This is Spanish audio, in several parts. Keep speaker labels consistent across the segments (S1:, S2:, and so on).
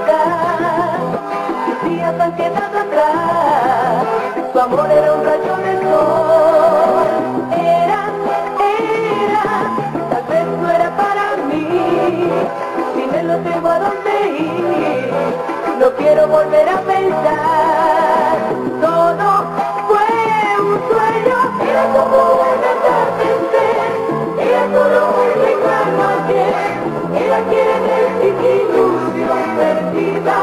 S1: felicidad, días ansiedad atrás, tu amor era un rayo de sol. Tal vez no era para mí, si no tengo a dónde ir, no quiero volver a pensar, todo fue un sueño, era como un atardecer, era solo un lejano ayer, era quien es ilusión perdida,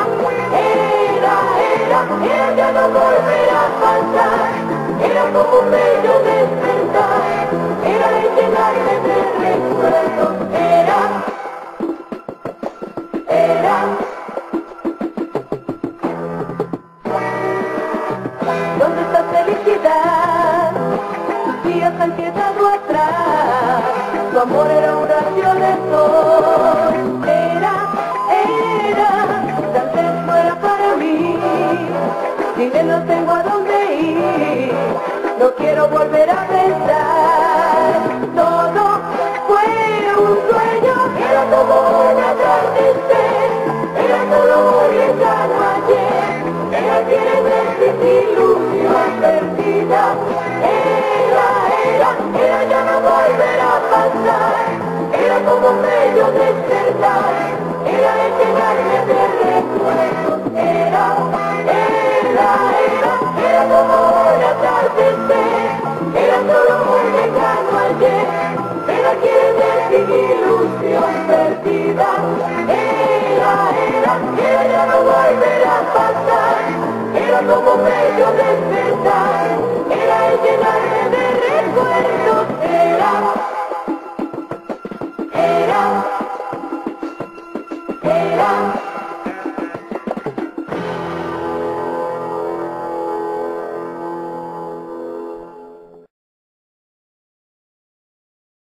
S1: era ya no volver a pasar, era como un bello despertar, era el llenarme de recuerdos, ¿dónde está felicidad? Tus días han quedado atrás, tu amor era un rayo de sol, tal vez no era para mí, sin él no tengo a dónde ir, no quiero volver a pensar, todo fue un sueño, era como un atardecer, era solo un lejano ayer, era quien es ilusión perdida, era ya no volver a pasar, era como un bello despertar, era el llenarme de recuerdos, era como un atardecer, era solo un lejano ayer, era quien es ilusión perdida, era ya no volver a pasar, era como un bello despertar, era el llenar